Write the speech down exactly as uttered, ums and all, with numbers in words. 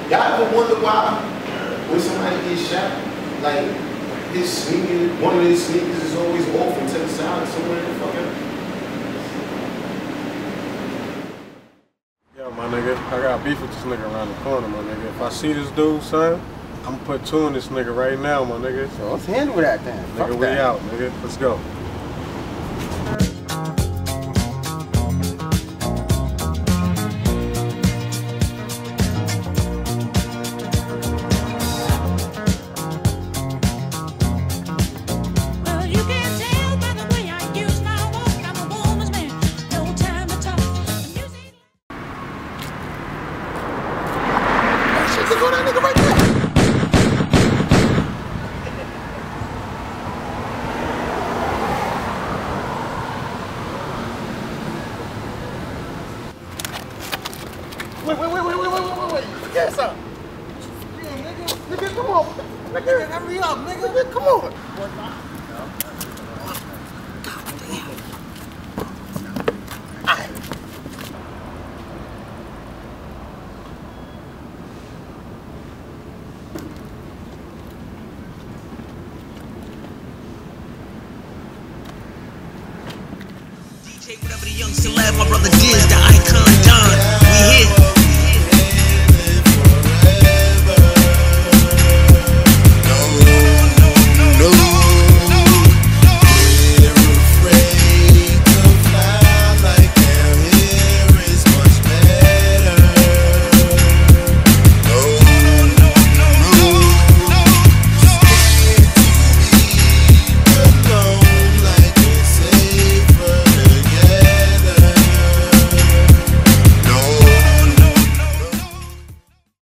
Y'all ever wonder why when somebody gets shot, like his sneaker, one of his sneakers is always off and to the side somewhere in the fucking. Yo, my nigga, I got beef with this nigga around the corner, my nigga. If I see this dude, son, I'm gonna put two in this nigga right now, my nigga. So let's handle that then. Nigga, Fuck we that. out, nigga. Let's go. Look at that nigga right there. Wait, wait, wait, wait, wait, wait, wait, wait. Forget something. Yeah, nigga. Nigga, come on. Nigga, hurry up, nigga. Nigga, come on. Whatever the young celeb, my brother Diz, the